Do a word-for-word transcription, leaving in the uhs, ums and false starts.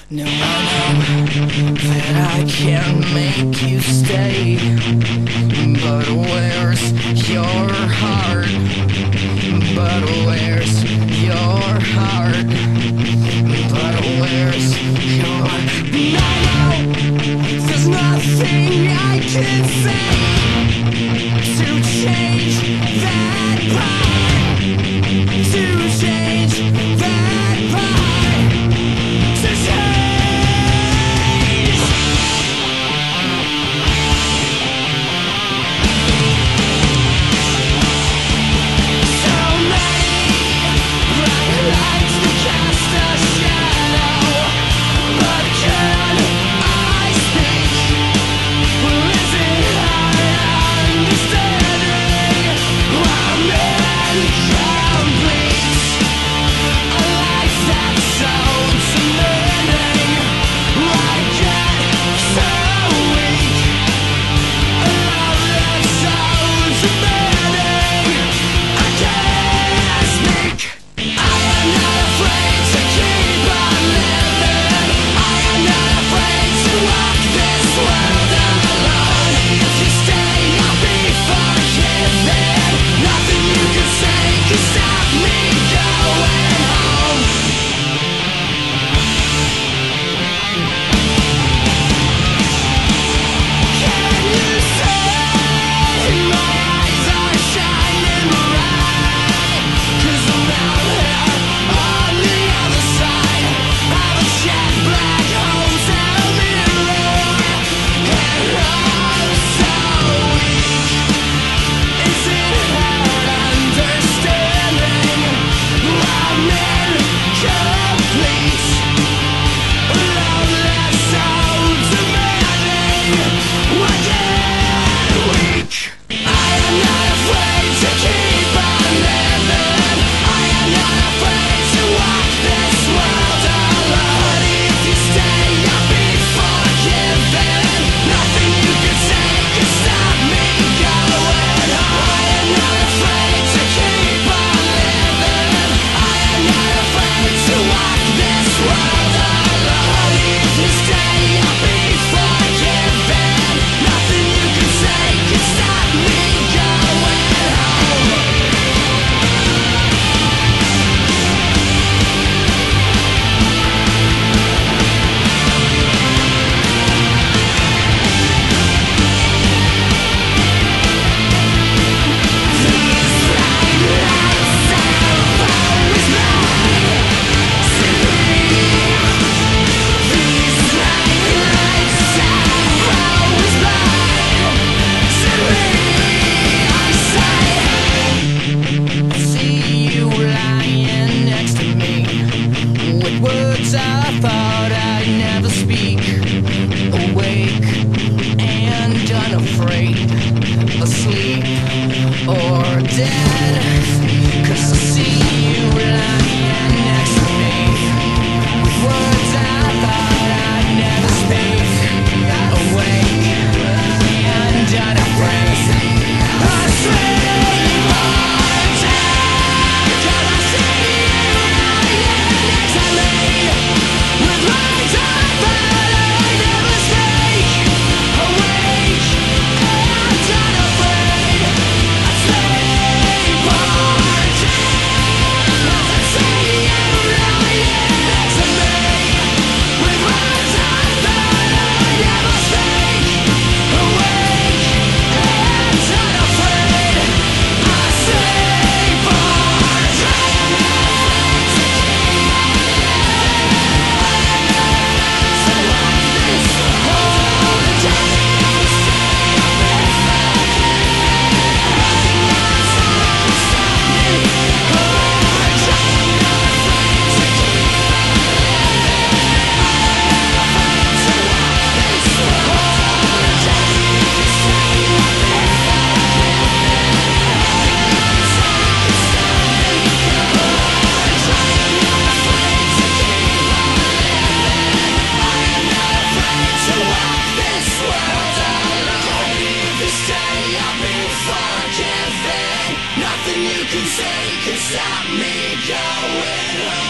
No, I know that I can make you stay, but where's your heart? But where's your heart? But where's your... I know there's nothing I can say to change that part, to change that part, to change. I thought I'd never speak, awake and unafraid, asleep or dead, 'cause I see you lying next to me, with words I thought I'd never speak, awake and unafraid, asleep or dead, 'cause I see you lying next to me. With words I thought I'd never speak, awake and unafraid, asleep or dead. I see you lying next to me. With words I thought I'd never speak, awake and unafraid, asleep or nothing you can say can stop me going home.